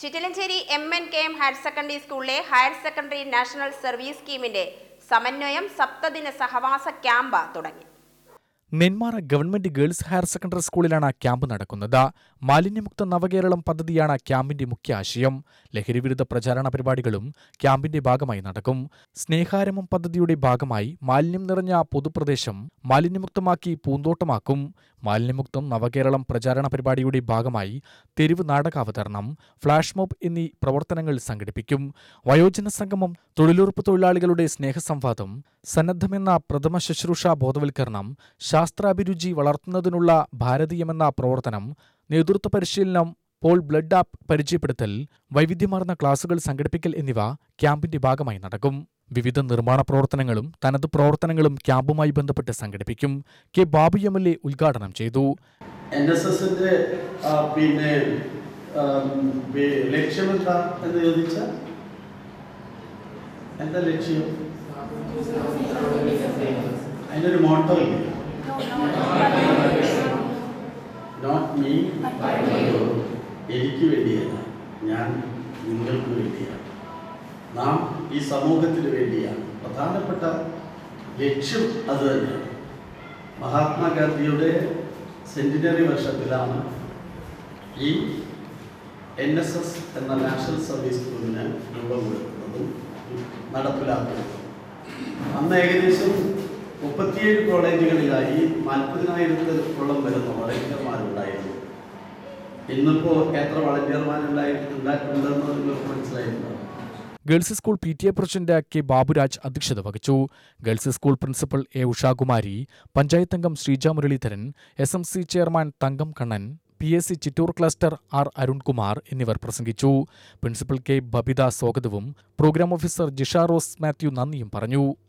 Chittilanchery MNKM higher secondary സ്കൂളിലെ higher secondary national service സ്കീമിന്റെ സമന്വയം സപ്തദിന സഹവാസ ക്യാമ്പ് തുടങ്ങി. Nenmara government girls higher secondary സ്കൂളിലാണ് ക്യാമ്പ് നടക്കുന്നത്. മാലിന്യമുക്ത നവകേരളം പദ്ധതിയാണ് ക്യാമ്പിന്റെ മുഖ്യ ആശയം. ലഹരിവിരുദ്ധ പ്രചാരണ പരിപാടികളും ക്യാമ്പിന്റെ ഭാഗമായി നടക്കും. സ്നേഹാരമം പദ്ധതിയുടെ ഭാഗമായി മാലിന്യം നിറഞ്ഞ പൊതുപ്രദേശം മാലിന്യമുക്തമാക്കി പൂന്തോട്ടമാക്കും. മാലിന്യമുക്തം നവകേരളം പ്രചാരണ പരിപാടിയുടെ ഭാഗമായി തെരുവ് നാടകാവതരണം, ഫ്ളാഷ് മോബ് എന്നീ പ്രവർത്തനങ്ങൾ സംഘടിപ്പിക്കും. വയോജന സംഗമം, തൊഴിലുറപ്പ് തൊഴിലാളികളുടെ സ്നേഹസംവാദം, സന്നദ്ധമെന്ന പ്രഥമ ശുശ്രൂഷ ബോധവൽക്കരണം, ശാസ്ത്രാഭിരുചി വളർത്തുന്നതിനുള്ള ഭാരതീയമെന്ന പ്രവർത്തനം, നേതൃത്വ പരിശീലനം, പോൾ ബ്ലഡ് ആപ്പ് പരിചയപ്പെടുത്തൽ, വൈവിധ്യമാർന്ന ക്ലാസുകൾ സംഘടിപ്പിക്കൽ എന്നിവ ക്യാമ്പിന്റെ ഭാഗമായി നടക്കും. വിവിധ നിർമ്മാണ പ്രവർത്തനങ്ങളും തനത് പ്രവർത്തനങ്ങളും ക്യാമ്പുമായി ബന്ധപ്പെട്ട് സംഘടിപ്പിക്കും. കെ ബാബു MLA ഉദ്ഘാടനം ചെയ്തു. NSSന്റെ ലക്ഷ്യം എന്ന് ചോദിച്ചാൽ എന്താ ലക്ഷ്യം? അതിനൊരു മോട്ടോ ഇല്ല. നോട്ട് മീ, എനിക്ക് വേണ്ടിയല്ല, ഞാൻ നിങ്ങൾക്ക് വേണ്ടിയാണ്, നാം ഈ സമൂഹത്തിന് വേണ്ടിയാണ്. പ്രധാനപ്പെട്ട ലക്ഷ്യം അത് തന്നെയാണ്. മഹാത്മാഗാന്ധിയുടെ സെന്റിനറി വർഷത്തിലാണ് ഈ NSS എന്ന നാഷണൽ സർവീസ് സ്കീമിന് രൂപം കൊടുക്കുന്നതും നടപ്പിലാക്കുന്നതും. അന്ന് ഏകദേശം 37 കോളേജുകളിലായി 40,000-ഓളം വരുന്ന വളണ്ടിയർമാരുണ്ടായിരുന്നു. ഇന്നിപ്പോൾ എത്ര വളണ്ടിയർമാരുണ്ടായിട്ടുണ്ടെന്ന് നിങ്ങൾക്ക് മനസ്സിലായിട്ടുണ്ടോ? Girls school PTA president K Baburaj അധ്യക്ഷത വഹിച്ചു. Girls school principal A Ushakumari, panchayat അംഗം Sreeja Muraleedharan, SMC chairman Thankam Kannan, PSC Chittur cluster R Arunkumar എന്നിവർ പ്രസംഗിച്ചു. പ്രിൻസിപ്പൽ K ബബിത സ്വാഗതവും പ്രോഗ്രാം ഓഫീസർ ജിഷ റോസ് മാത്യു നന്ദിയും പറഞ്ഞു.